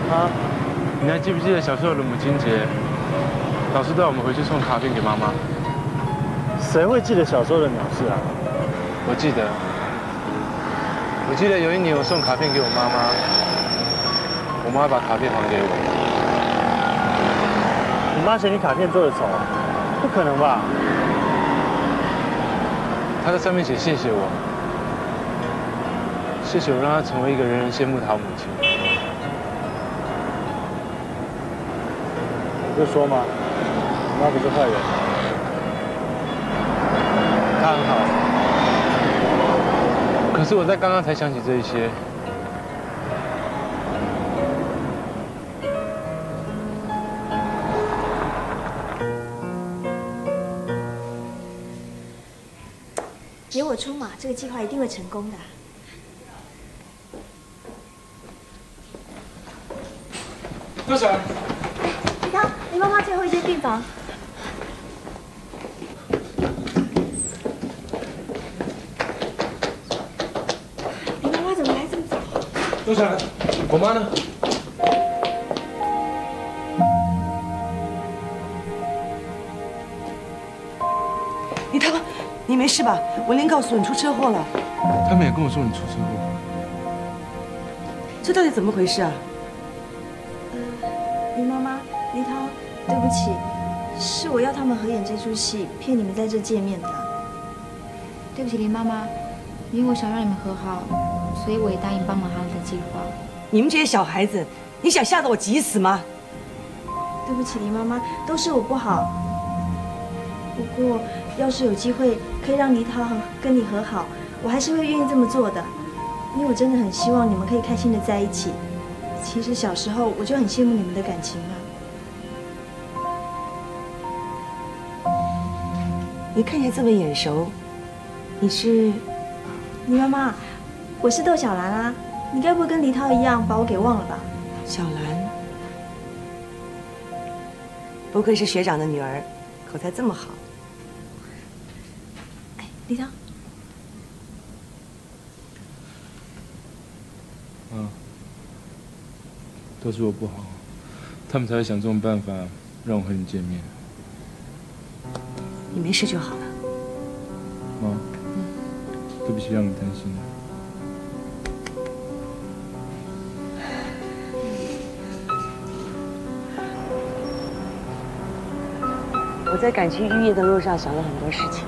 啊， 你还记不记得小时候的母亲节，老师带我们回去送卡片给妈妈？ 谁会记得小时候的鸟事啊？ 我记得有一年我送卡片给我妈妈，我妈把卡片还给我。 你妈嫌你卡片做的丑？不可能吧？ 她在上面写谢谢我，谢谢我让她成为一个人人羡慕的好母亲。 你就说嘛，你妈不是坏人。 她很好，可是我在刚刚才想起这一些。 有我出马，这个计划一定会成功的。 多少？ 你看，你妈妈最后一间病房。你妈妈怎么来这么早？ 多少？我妈呢？ 李涛，你没事吧？文莲告诉我你出车祸了。 他们也跟我说你出车祸。 这到底怎么回事啊？ 林妈妈，林涛，对不起，是我要他们合演这出戏，骗你们在这见面的。 对不起，林妈妈，因为我想让你们和好，所以我也答应帮忙他们的计划。 你们这些小孩子，你想吓得我急死吗？ 对不起，林妈妈，都是我不好。不过，要是有机会可以让林涛跟你和好，我还是会愿意这么做的，因为我真的很希望你们可以开心的在一起。其实小时候我就很羡慕你们的感情了。 你看起来这么眼熟，你是？ 林妈妈，我是窦小兰啊，你该不会跟黎涛一样把我给忘了吧？ 小兰，不愧是学长的女儿，口才这么好。 哎，黎涛。 都是我不好，他们才会想这种办法让我和你见面。 你没事就好了。 妈，对不起让你担心了。 我在赶去预业的路上想了很多事情。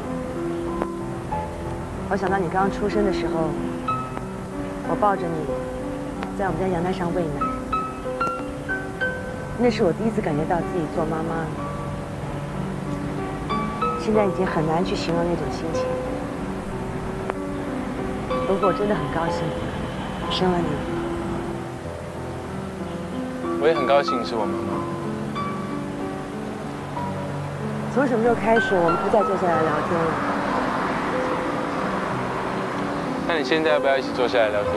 我想到你刚刚出生的时候，我抱着你，在我们家阳台上喂奶。那是我第一次感觉到自己做妈妈，现在已经很难去形容那种心情。不过我真的很高兴，生了你。 我也很高兴是我妈妈。 从什么时候开始，我们不再坐下来聊天了？ 那你现在要不要一起坐下来聊天？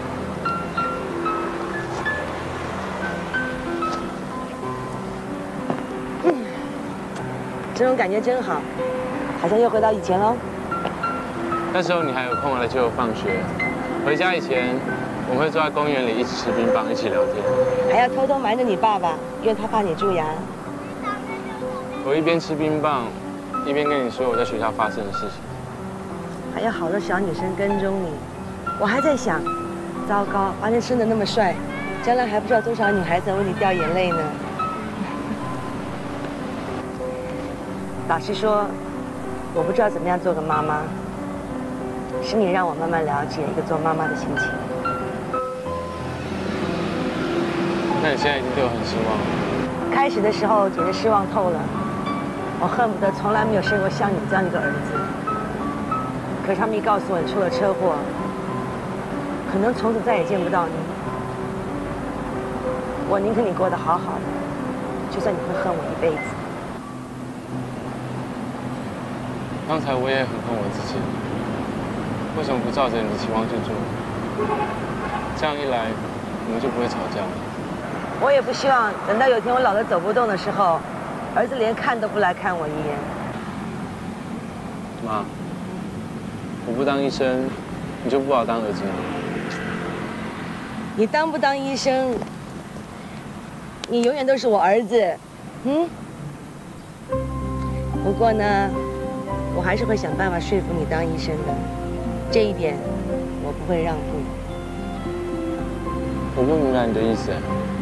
这种感觉真好，好像又回到以前喽。 那时候你还有空来接我放学，回家以前我们会坐在公园里一起吃冰棒，一起聊天， 还要偷偷瞒着你爸爸，因为他怕你蛀牙。 我一边吃冰棒，一边跟你说我在学校发生的事情。 还有好多小女生跟踪你，我还在想，糟糕，华天生得那么帅，将来还不知道多少女孩子为你掉眼泪呢。老实说，我不知道怎么样做个妈妈，是你让我慢慢了解一个做妈妈的心情。 那你现在已经对我很失望了。 开始的时候简直失望透了，我恨不得从来没有生过像你这样一个儿子。可是他们一告诉我你出了车祸，可能从此再也见不到你。我宁可你过得好好的，就算你会恨我一辈子。 刚才我也很恨我自己，为什么不照着你的期望去做？这样一来，我们就不会吵架了。 我也不希望等到有天我老得走不动的时候，儿子连看都不来看我一眼。 妈，我不当医生，你就不好当儿子吗？ 你当不当医生， 你永远都是我儿子，嗯。不过呢，我还是会想办法说服你当医生的，这一点我不会让步。 我不明白你的意思。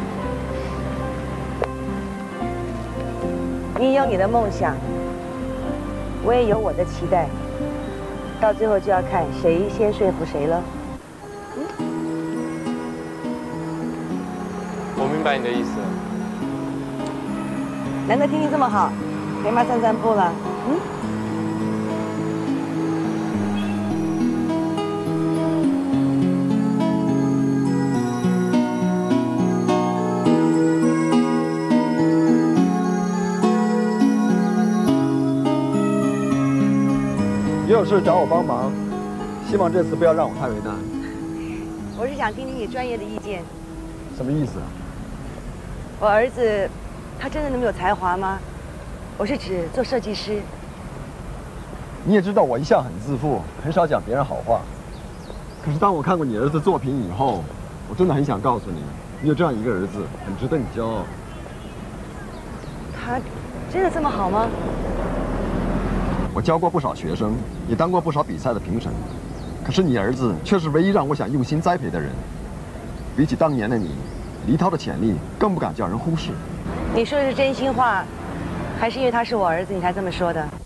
你有你的梦想，我也有我的期待，到最后就要看谁先说服谁了。 我明白你的意思。 难得天气这么好，陪妈散散步了。 也有事找我帮忙，希望这次不要让我太为难。 我是想听听你专业的意见。 什么意思啊？ 我儿子，他真的那么有才华吗？我是指做设计师。 你也知道我一向很自负，很少讲别人好话。可是当我看过你儿子作品以后，我真的很想告诉你，你有这样一个儿子，很值得你骄傲。 他真的这么好吗？ 我教过不少学生，也当过不少比赛的评审，可是你儿子却是唯一让我想用心栽培的人。比起当年的你，黎涛的潜力更不敢叫人忽视。 你说的是真心话，还是因为他是我儿子你才这么说的？